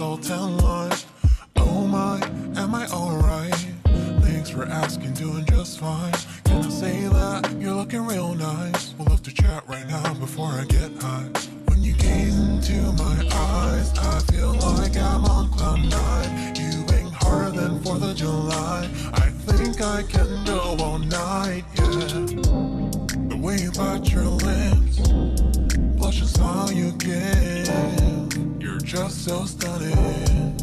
all 10 lies. Oh my, am I alright? Thanks for asking, doing just fine. Can I say that you're looking real nice? We'll have to chat right now before I get high. When you gaze into my eyes, I feel like I'm on cloud 9. You bang harder than 4th of July. I think I can go all night, yeah. The way you bite your lips, blush is all you give. You're just so stunning.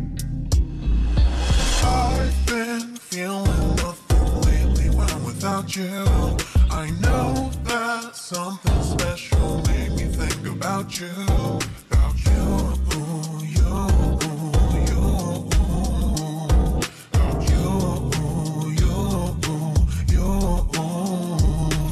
I've been feeling nothing lately when I'm without you. I know that something special made me think about you. About you, you, you. About you, you, you.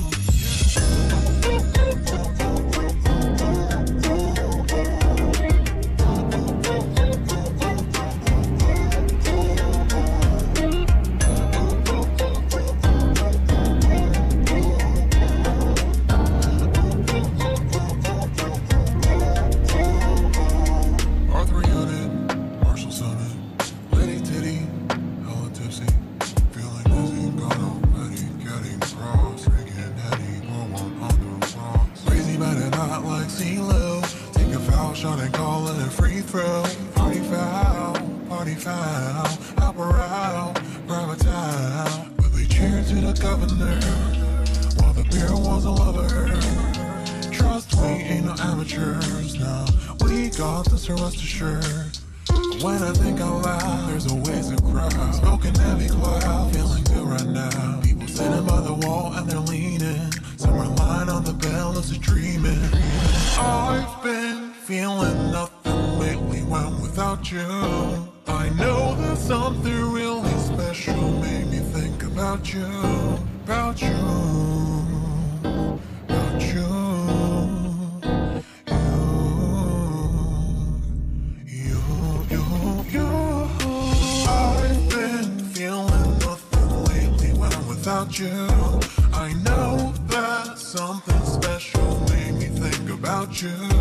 Shot and call it a free throw. Party foul, hop around, grab a towel. But they cheered to the governor while the beer was a lover. Trust we ain't no amateurs, no. We got this, so rest assured. But when I think out loud, there's always a crowd. Smoking heavy cloud, feeling good right now. People sitting by the wall and they're leaning. Some are lying on the bed, lucid dreaming. I've been feeling nothing lately when without you. I know that something really special made me think about you. About you. About you. You. I've been feeling nothing lately when I'm without you. I know that something special made me think about you.